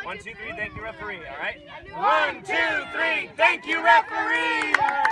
1, 2, 3, thank you, referee. All right? 1, 2, 3, thank you, referee.